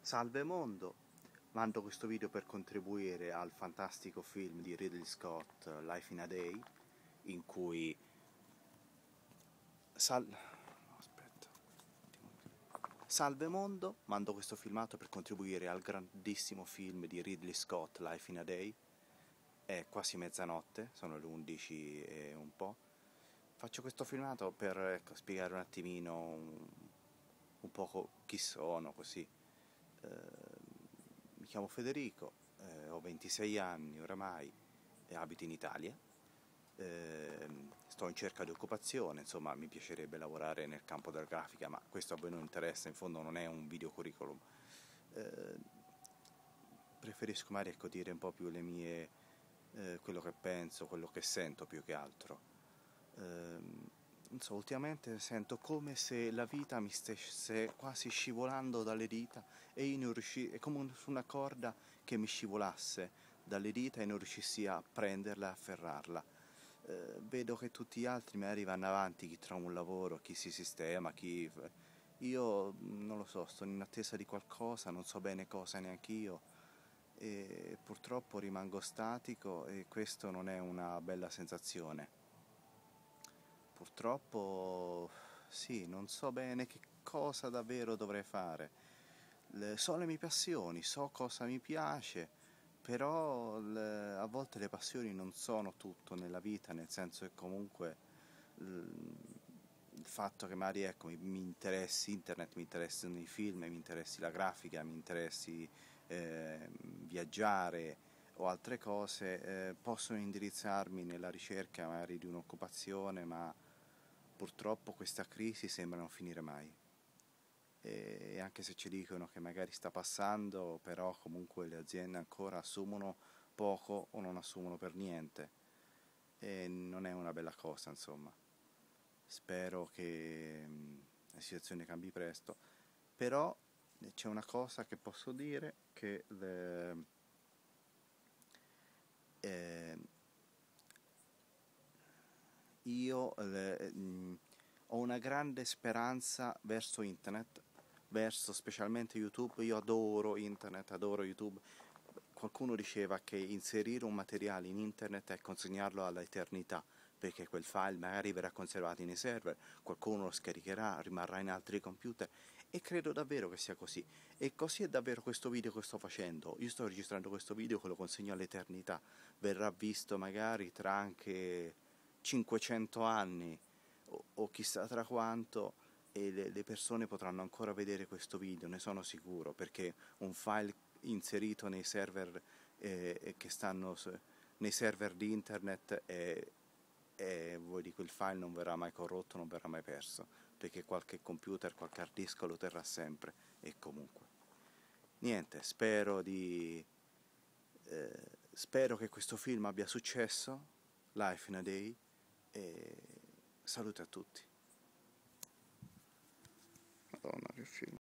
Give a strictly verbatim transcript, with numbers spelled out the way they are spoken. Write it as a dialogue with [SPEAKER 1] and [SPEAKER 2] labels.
[SPEAKER 1] Salve mondo, mando questo video per contribuire al fantastico film di Ridley Scott, Life in a Day, in cui Sal... Aspetta. Salve mondo, mando questo filmato per contribuire al grandissimo film di Ridley Scott, Life in a Day. È quasi mezzanotte, sono le undici e un po'. Faccio questo filmato per ecco, spiegare un attimino un, un po' chi sono, così. Eh, mi chiamo Federico, eh, ho ventisei anni oramai e abito in Italia. Eh, sto in cerca di occupazione, insomma mi piacerebbe lavorare nel campo della grafica, ma questo a voi non interessa, in fondo non è un video curriculum. Eh, preferisco magari ecco, dire un po' più le mie, eh, quello che penso, quello che sento più che altro. Eh, non so, ultimamente sento come se la vita mi stesse quasi scivolando dalle dita e io non riuscissi, è come su una corda che mi scivolasse dalle dita e non riuscissi a prenderla e afferrarla. Eh, vedo che tutti gli altri magari vanno avanti, chi trova un lavoro, chi si sistema, chi... Io non lo so, sto in attesa di qualcosa, non so bene cosa neanche io e purtroppo rimango statico e questo non è una bella sensazione. Purtroppo sì, non so bene che cosa davvero dovrei fare. Le, so le mie passioni, so cosa mi piace, però le, a volte le passioni non sono tutto nella vita, nel senso che comunque l, il fatto che magari ecco, mi, mi interessi internet, mi interessino i film, mi interessi la grafica, mi interessi eh, viaggiare o altre cose, eh, possono indirizzarmi nella ricerca magari di un'occupazione, ma purtroppo questa crisi sembra non finire mai. E anche se ci dicono che magari sta passando, però comunque le aziende ancora assumono poco o non assumono per niente e non è una bella cosa, insomma. Spero che la situazione cambi presto, però c'è una cosa che posso dire, che le, eh, io le, mh, ho una grande speranza verso internet, verso specialmente YouTube. Io adoro internet, adoro YouTube. Qualcuno diceva che inserire un materiale in internet è consegnarlo all'eternità, perché quel file magari verrà conservato nei server, qualcuno lo scaricherà, rimarrà in altri computer, e credo davvero che sia così. E così è davvero questo video che sto facendo. Io sto registrando questo video che lo consegno all'eternità, verrà visto magari tra anche cinquecento anni o, o chissà tra quanto, e le, le persone potranno ancora vedere questo video, ne sono sicuro, perché un file inserito nei server eh, che stanno nei server di internet e, e voi di quel file non verrà mai corrotto, non verrà mai perso, perché qualche computer, qualche hard disk lo terrà sempre. E comunque niente, spero di eh, spero che questo film abbia successo, Life in a Day, e salute a tutti. Madonna, che film.